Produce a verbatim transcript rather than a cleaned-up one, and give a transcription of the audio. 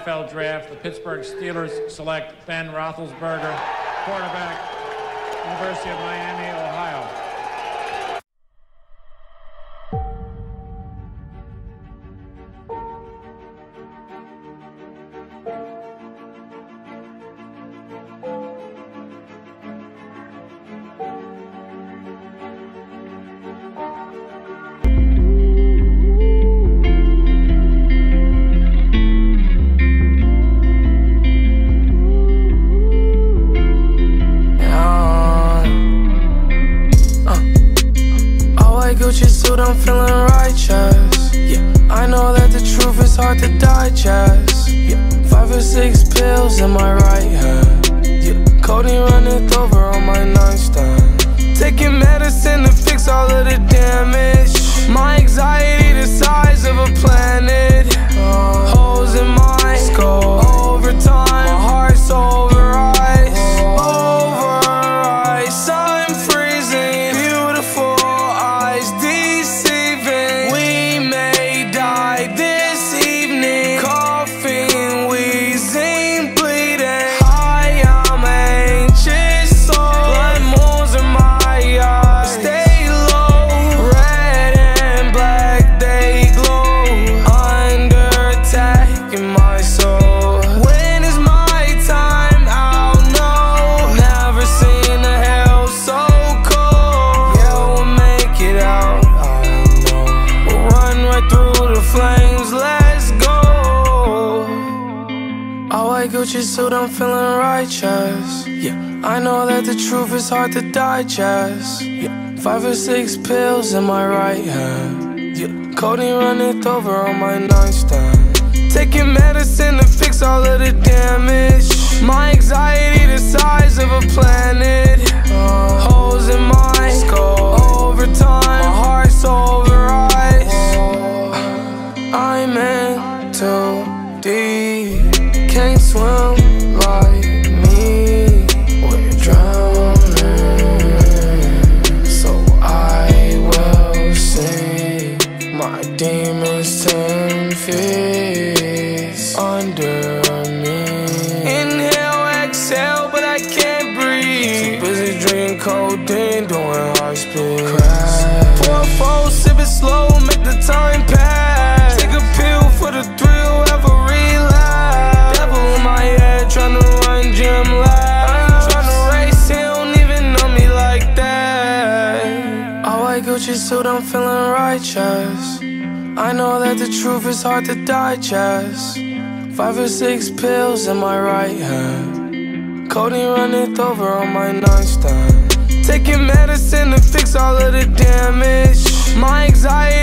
N F L draft, the Pittsburgh Steelers select Ben Roethlisberger, quarterback, University of Miami, Ohio. Gucci suit, I'm feeling righteous. Yeah, I know that the truth is hard to digest. Yeah, five or six pills in my right hand. Yeah, codeine running over on my nightstand. Taking medicine to fix all of the damage. My anxiety the size of a planet. Uh, holes in my skull. Overtime, my heart's over ice. Over ice, I'm freezing. Beautiful eyes deceiving. We may die this evening. Coughing, wheezing, bleeding. High, I'm anxious, so blood moons in my eyes. Stay low, red and black, they glow. Under attack in my soul. When is my time? I'll know. Never seen a hell so cold. Yeah, we'll make it out, I know. We'll run right through the flames, let's go. All white Gucci suit, I'm feeling righteous. Yeah, I know that the truth is hard to digest. Yeah, five or six pills in my right hand. Yeah, codeine running over on my nightstand. Taking medicine to fix all of the damage. My anxiety the size of a planet. Uh, holes in my skull. Overtime, my heart's over ice. I'm in too deep. Can't swim like me. We're drowning. So I will sing. My demons ten feet under me. Inhale, exhale, but I can't breathe. Too busy drinking codeine, doing high speed. Crash. Pour a four, sip it slow, make the time pass. Take a pill for the thrill, have a relapse. Devil in my head, tryna run gym laps. Tryna race, he don't even know me like that. All white Gucci suit, I'm feeling righteous. I know that the truth is hard to digest. Five or six pills in my right hand. Codeine running over on my nightstand. Taking medicine to fix all of the damage. My anxiety